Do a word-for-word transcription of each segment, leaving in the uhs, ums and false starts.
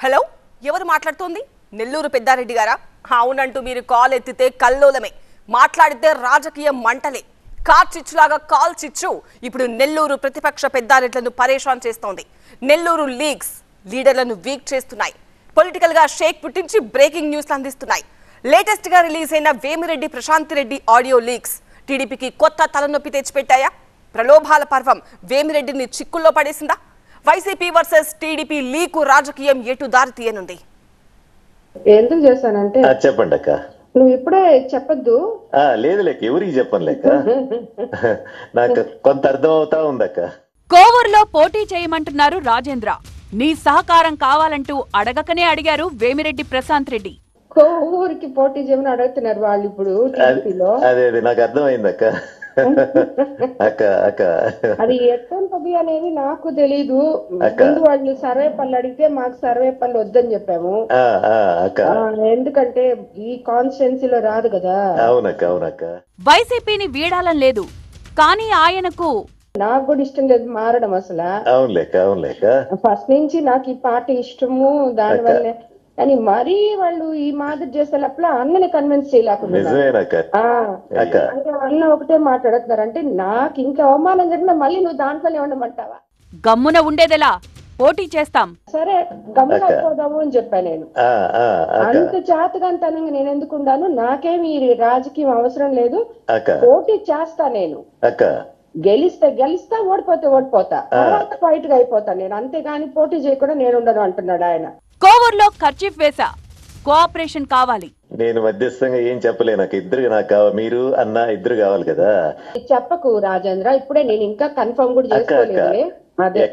Hello, ఎవరు మాట్లాడుతోంది? నెల్లూరు పెద్దారెడ్డి గారా? అవునంటూ మీరు కాల్ ఎత్తితే కల్లోలమే, మాట్లాడితే రాజకీయ మంటలే. కార్ చిచ్చులాగా కాల్ చిచ్చు ఇప్పుడు నెల్లూరు ప్రతిపక్ష పెద్దారెడ్లను పరేషాన్ చేస్తోంది. నెల్లూరు లీగ్స్ లీడర్లను వీక్ చేస్తున్నాయి. పొలిటికల్ గా షేక్ పుట్టించి బ్రేకింగ్ న్యూస్ అందిస్తున్నాయి. లేటెస్ట్ గా రిలీజ్ అయిన వేమిరెడ్డి ప్రశాంత్ రెడ్డి ఆడియో లీక్స్ టీడీపీకి కొత్త తలనొప్పి తెచ్చిపెట్టాయా? ప్రలోభాల పర్వం వేమిరెడ్డిని చిక్కుల్లో పడేసిందా? వైసీపీ వర్సెస్ టీడీపీ లీకు రాజకీయం ఎటు దారి తీయనుంది? ఎందుకు చేశానంటే చెప్పండి అక్క. నువ్వు ఇప్పుడే చెప్పద్దు. లేదు లేక ఎవరికి చెప్పను లేక నాకు కొంత అర్థం అవుతా ఉందక్క. కోవూరులో పోటీ చేయమంటున్నారు రాజేంద్ర. నీ సహకారం కావాలంటూ అడగకనే అడిగారు వేమిరెడ్డి ప్రశాంత్ రెడ్డి. కోవూరికి పోటీ చేయమని అడుగుతున్నారు వాళ్ళు ఇప్పుడు టీడీపీలో. అదే అదే నాకు అర్థమైంది అక్క. అక్క అక్క అది ఎట్టుంటది అనేది నాకు తెలీదు. ముందు వాళ్ళు సర్వే పనులు అడిగితే మాకు సర్వే పనులు వద్దని చెప్పాము. ఎందుకంటే ఈ కాన్స్టిట్యున్సీలో రాదు కదా. అవునక్క అవునక్క. వైసీపీని వీడాలని లేదు, కానీ ఆయనకు నాకు కూడా ఇష్టం లేదు మారడం అసలు. అవునులేక అవునులేక ఫస్ట్ నుంచి నాకు ఈ పార్టీ ఇష్టము, దాని వల్లే. కానీ మరీ వాళ్ళు ఈ మాదిరి చేసేటప్పుడు అన్నని కన్విన్స్ చేయలేకుండా అన్న ఒకటే మాట్లాడుతున్నారు. అంటే నాకు ఇంకా అవమానం జరిగినా మళ్ళీ నువ్వు దాంట్లోనే ఉండమంటావా? గమ్మున ఉండేదెలా, పోటీ చేస్తాం. సరే గమ్మున అయిపోదాము అని చెప్పా నేను. అంత చేతగాంతనంగా నేను ఎందుకు ఉండాను? నాకేమి రాజకీయం అవసరం లేదు, పోటీ చేస్తా నేను. గెలిస్తే గెలిస్తా, ఓడిపోతే ఓడిపోతా, తర్వాత ఫైట్ గా అయిపోతా నేను. అంతేగాని పోటీ చేయకుండా నేను ఉండను అంటున్నాడు ఆయన. కోవూరులో ఖర్చీఫ్ వేసా, కోఆపరేషన్ కావాలి. నేను మధ్యస్థంగా ఏం చెప్పలే, నాకు ఇద్దరు నాకు కావాలి, మీరు అన్న ఇద్దరు కావాలి కదా. చెప్పకు రాజేంద్ర, ఇప్పుడే నేను ఇంకా కన్ఫర్మ్ కూడా చేసుకోలేదు. అదే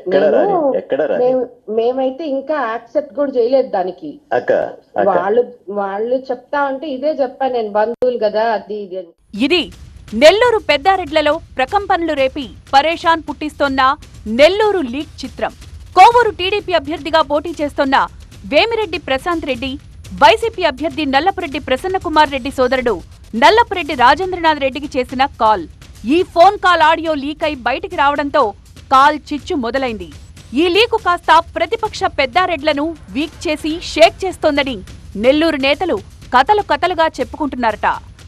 మేమైతే ఇంకా యాక్సెప్ట్ కూడా చేయలేదు దానికి. వాళ్ళు వాళ్ళు చెప్తా ఉంటే ఇదే చెప్పాను నేను, బంధువులు కదా అది ఇది అని. ఇది నెల్లూరు పెద్దారెడ్లలో ప్రకంపనలు రేపి పరేషాన్ పుట్టిస్తోన్న నెల్లూరు లీగ్ చిత్రం. కోవూరు టీడీపీ అభ్యర్థిగా పోటీ చేస్తోన్న వేమిరెడ్డి ప్రశాంత్ రెడ్డి, వైసీపీ అభ్యర్థి నల్లపురెడ్డి ప్రసన్న కుమార్ రెడ్డి సోదరుడు నల్లపురెడ్డి రాజేంద్రనాథ్ రెడ్డికి చేసిన కాల్. ఈ ఫోన్ కాల్ ఆడియో లీక్ అయి బయటికి రావడంతో కాల్ చిచ్చు మొదలైంది. ఈ లీకు కాస్త ప్రతిపక్ష పెద్దారెడ్లను వీక్ చేసి షేక్ చేస్తోందని నెల్లూరు నేతలు కథలు కథలుగా చెప్పుకుంటున్నారట.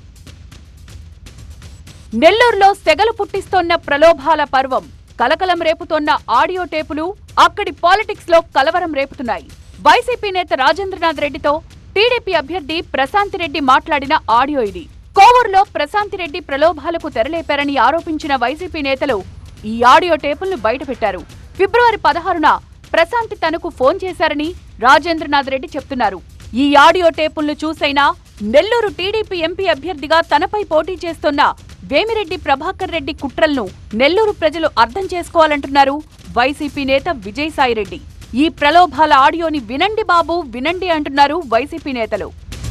నెల్లూరులో సెగలు పుట్టిస్తోన్న ప్రలోభాల పర్వం, కలకలం రేపుతోన్న ఆడియో టేపులు అక్కడి పాలిటిక్స్ లో కలవరం రేపుతున్నాయి. వైసీపీ నేత రాజేంద్రనాథ్ రెడ్డితో టీడీపీ అభ్యర్థి ప్రశాంత్ రెడ్డి మాట్లాడిన ఆడియో ఇది. కోవూరులో ప్రశాంత్ రెడ్డి ప్రలోభాలకు తెరలేపారని ఆరోపించిన వైసీపీ నేతలు ఈ ఆడియో టేపులను బయటపెట్టారు. ఫిబ్రవరి పదహారున ప్రశాంత్ తనకు ఫోన్ చేశారని రాజేంద్రనాథ్ రెడ్డి చెప్తున్నారు. ఈ ఆడియో టేపులను చూసైనా నెల్లూరు టీడీపీ ఎంపీ అభ్యర్థిగా తనపై పోటీ చేస్తున్న వేమిరెడ్డి ప్రభాకర్ రెడ్డి కుట్రలను నెల్లూరు ప్రజలు అర్థం చేసుకోవాలంటున్నారు వైసీపీ నేత విజయసాయిరెడ్డి. ఈ ప్రలోభాల ఆడియోని వినండి బాబు వినండి అంటున్నారు వైసీపీ నేతలు.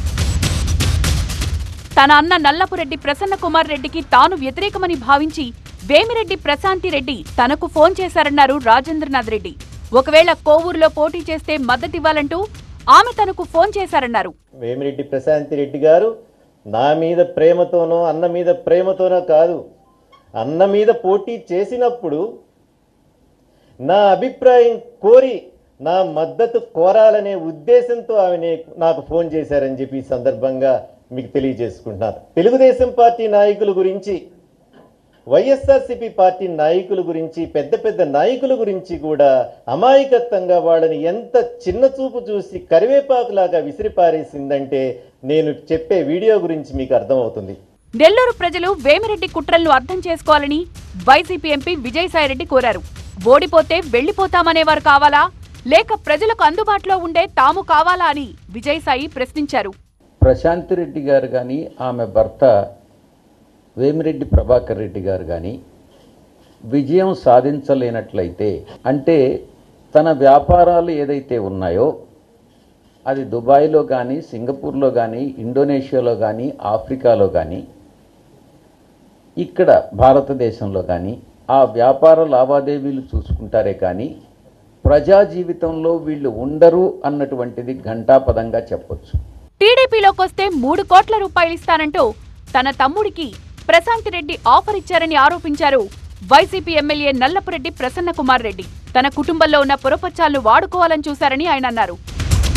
తన అన్న నల్లపురెడ్డి ప్రసన్న కుమార్ రెడ్డికి తాను వ్యతిరేకమని భావించి వేమిరెడ్డి ప్రశాంతి రెడ్డి తనకు ఫోన్ చేశారన్నారు రాజేంద్రనాథ్ రెడ్డి. ఒకవేళ కోవూరులో పోటీ చేస్తే మద్దతివ్వాలంటూ ఆమె తనకు ఫోన్ చేశారన్నారు. వేమిరెడ్డి ప్రశాంతి రెడ్డి గారు నా మీద ప్రేమతోనో అన్న మీద ప్రేమతోనో కాదు, అన్న మీద పోటీ చేసినప్పుడు నా అభిప్రాయం కోరి నా మద్దతు కోరాలనే ఉద్దేశంతో ఆమె నాకు ఫోన్ చేశారని చెప్పి ఈ సందర్భంగా మీకు తెలియజేసుకుంటున్నాను. తెలుగుదేశం పార్టీ నాయకుల గురించి, వైఎస్ఆర్సీపీ పార్టీ నాయకుల గురించి, పెద్ద పెద్ద నాయకుల గురించి కూడా అమాయకత్వంగా వాళ్ళని ఎంత చిన్న చూపు చూసి కరివేపాకులాగా విసిరిపారేసిందంటే నేను చెప్పే వీడియో గురించి మీకు అర్థమవుతుంది. నెల్లూరు ప్రజలు వేమిరెడ్డి కుట్రలను అర్థం చేసుకోవాలని వైసీపీ ఎంపీ విజయసాయిరెడ్డి కోరారు. ఓడిపోతే వెళ్లిపోతామనేవారు కావాలా, లేక ప్రజలకు అందుబాటులో ఉండే తాము కావాలా అని విజయసాయి ప్రశ్నించారు. ప్రశాంత్ రెడ్డి గారు కానీ, ఆమె భర్త వేమిరెడ్డి ప్రభాకర్ రెడ్డి గారు కానీ విజయం సాధించలేనట్లయితే, అంటే తన వ్యాపారాలు ఏదైతే ఉన్నాయో అది దుబాయ్లో కానీ, సింగపూర్లో కానీ, ఇండోనేషియాలో కానీ, ఆఫ్రికాలో కానీ, ఇక్కడ భారతదేశంలో కానీ ఆ వ్యాపార లావాదేవీలు చూసుకుంటారే కానీ ప్రజా జీవితంలో వీళ్ళు ఉండరు అన్నటువంటిది ఘంటాపదంగా చెప్పొచ్చు. టీడీపీలోకొస్తే మూడు కోట్ల రూపాయలు ఇస్తానంటూ తన తమ్ముడికి ప్రశాంత్ రెడ్డి ఆఫర్ ఇచ్చారని ఆరోపించారు వైసీపీ ఎమ్మెల్యే నల్లపురెడ్డి ప్రసన్న కుమార్ రెడ్డి. తన కుటుంబంలో ఉన్న పొరపచ్చాలను వాడుకోవాలని చూశారని ఆయన అన్నారు.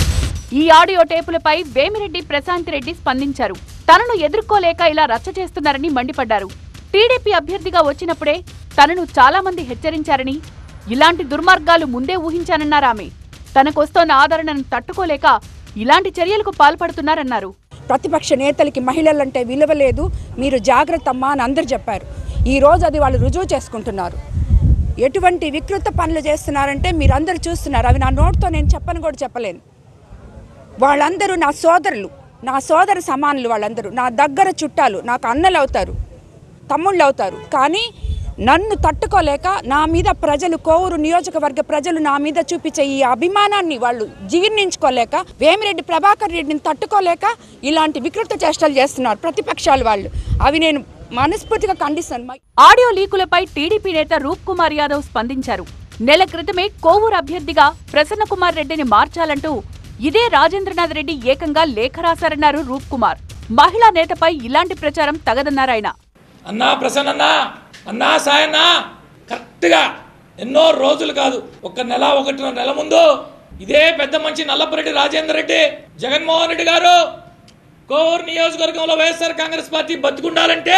ఈ ఆడియో టేపులపై వేమిరెడ్డి ప్రశాంత్ రెడ్డి స్పందించారు. తనను ఎదుర్కోలేక ఇలా రచ్చ చేస్తున్నారని మండిపడ్డారు. టీడీపీ అభ్యర్థిగా వచ్చినప్పుడే తనను చాలా మంది హెచ్చరించారని, ఇలాంటి దుర్మార్గాలు ముందే ఊహించానన్నారామె. తనకొస్తోన్న ఆదరణను తట్టుకోలేక ఇలాంటి చర్యలకు పాల్పడుతున్నారన్నారు. ప్రతిపక్ష నేతలకి మహిళలంటే విలువ లేదు, మీరు జాగ్రత్త అమ్మా అని అందరు చెప్పారు. ఈ రోజు అది వాళ్ళు రుజువు చేసుకుంటున్నారు. ఎటువంటి వికృత పనులు చేస్తున్నారంటే మీరు అందరు చూస్తున్నారు. అవి నా నోటితో నేను చెప్పను కూడా చెప్పలేను. వాళ్ళందరూ నా సోదరులు, నా సోదర సమానులు. వాళ్ళందరూ నా దగ్గర చుట్టాలు, నాకు అన్నలు అవుతారు, తమ్ముళ్ళు అవుతారు. కానీ నన్ను తట్టుకోలేక నా మీద ప్రజలు, కోవూరు నియోజకవర్గ ప్రజలు నా మీద చూపించే ఈ అభిమానాన్ని వాళ్ళు జీర్ణించుకోలేక, వేమిరెడ్డి ప్రభాకర్ రెడ్డిని తట్టుకోలేక ఇలాంటి వికృత చేష్టలు చేస్తున్నారు ప్రతిపక్షాలు వాళ్ళు. అవి నేను మనస్ఫూర్తిగా ఖండిస్తాను. ఆడియో లీకులపై టీడీపీ నేత రూప్ కుమార్ యాదవ్ స్పందించారు. నెల క్రితమే కోవూరు అభ్యర్థిగా ప్రసన్న కుమార్ రెడ్డిని మార్చాలంటూ ఇదే రాజేంద్రనాథ్ రెడ్డి ఏకంగా లేఖ రాశారన్నారు రూప్ కుమార్. మహిళా నేతపై ఇలాంటి ప్రచారం తగదన్నారాయన. అన్నా ప్రసన్న అన్నా సాయన్న కరెక్ట్గా ఎన్నో రోజులు కాదు, ఒక నెల ఒకటిన్నర నెల ముందు ఇదే పెద్ద మంచి నల్లపురెడ్డి రాజేంద్ర రెడ్డి జగన్మోహన్ రెడ్డి గారు కోవూరు నియోజకవర్గంలో వైఎస్ఆర్ కాంగ్రెస్ పార్టీ బతుకుండాలంటే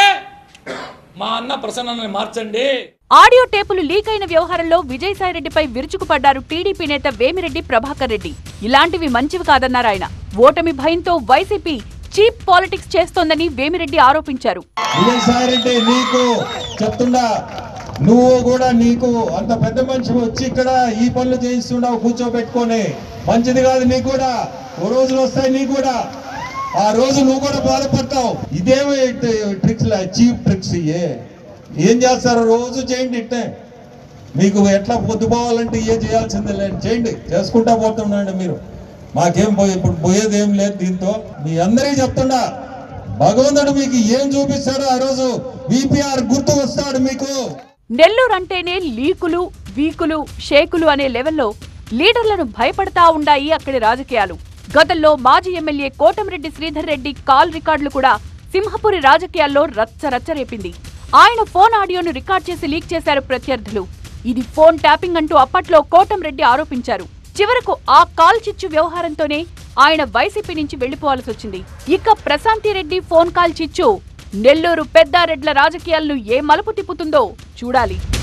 మా అన్న ప్రసన్నని మార్చండి. ఆడియో టేపులు లీక్ అయిన వ్యవహారంలో విజయసాయిరెడ్డిపై విరుచుకుపడ్డారు టీడీపీ నేత వేమిరెడ్డి ప్రభాకర్ రెడ్డి. ఇలాంటివి మంచివి కాదన్నారాయన. ఓటమి భయంతో వైసీపీ చీప్ పాలిటిక్స్ చేస్తోందని వేమిరెడ్డి ఆరోపించారు. విజయసాయిరెడ్డి నీకు చెప్తుండా, నువ్వు కూడా నీకు అంత పెద్ద మనిషి వచ్చి ఇక్కడ ఈ పనులు చేయిస్తున్నావు కూర్చోబెట్టుకొని, మంచిది కాదు. నీకు కూడా ఓ రోజులు వస్తాయి, నీకు కూడా ఆ రోజు నువ్వు కూడా బాధపడతావు. ఇదేమో ట్రిక్స్, చీప్ ట్రిక్స్. ఇయే ఏం చేస్తారు, రోజు చేయండి. ఇట్టే మీకు ఎట్లా పొద్దుపోవాలంటే ఏ చేయాల్సిందే లేదు, చేయండి, చేసుకుంటా పోతుండండి మీరు. మాకేం పోయి ఇప్పుడు పోయేది ఏం లేదు. దీంతో మీ అందరికీ చెప్తుండా, భగవంతుడు మీకు ఏం చూపిస్తాడో ఆ రోజు విపిఆర్ గుర్తు వస్తాడు మీకు. నెల్లూరు అంటేనే లీకులు, వీకులు, షేకులు అనే లెవెల్లో లీడర్లను భయపడతా ఉండాయి అక్కడి రాజకీయాలు. గతంలో మాజీ ఎమ్మెల్యే కోటమిరెడ్డి శ్రీధర్ రెడ్డి కాల్ రికార్డులు కూడా సింహపురి రాజకీయాల్లో రచ్చ రచ్చ రేపింది. ఆయన ఫోన్ ఆడియోను రికార్డ్ చేసి లీక్ చేశారు ప్రత్యర్థులు. ఇది ఫోన్ ట్యాపింగ్ అంటూ అప్పట్లో కోటమిరెడ్డి ఆరోపించారు. చివరకు ఆ కాల్ చిచ్చు వ్యవహారంతోనే ఆయన వైసీపీ నుంచి వెళ్లిపోవాల్సి వచ్చింది. ఇక ప్రశాంతిరెడ్డి ఫోన్ కాల్ చిచ్చు నెల్లూరు పెద్దారెడ్ల రాజకీయాలను ఏ మలుపు తిప్పుతుందో చూడాలి.